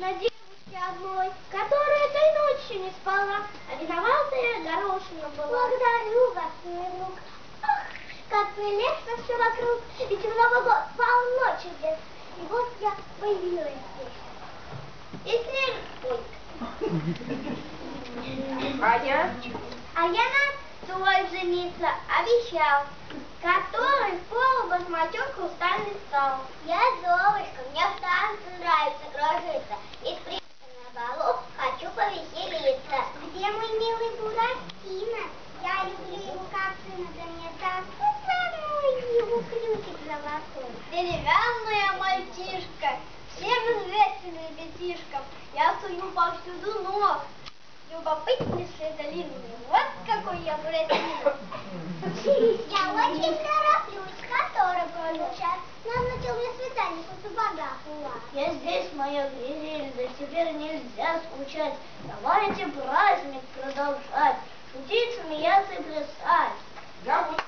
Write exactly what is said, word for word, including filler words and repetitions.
на девушке одной, которая этой ночью не спала, а виноватая горошином была. Благодарю вас, мой внук. Ах, как прелестно все вокруг, ведь в Новый год полно чудес. И вот я появилась здесь. И снег... Ой. А я? А я на той жениться обещал, который в полу башмачок хрустальный стал. Я Золушка, мне в танце нравится кружиться, и с принцем на балу хочу повеселиться. Где мой милый Буратино? Я люблю его как сына, да мне так мой его ключик золотой. Деревянная мальчишка, всем известен ребятишкам, я сую повсюду ног. Любопытнейшие долины. Вот какой я буратино. Я очень тороплюсь, который получат. Назначил мне свидание по сапогах у вас. Я здесь, моя Гризельда, теперь нельзя скучать. Давайте праздник продолжать, шутить, смеяться и плясать. Я вот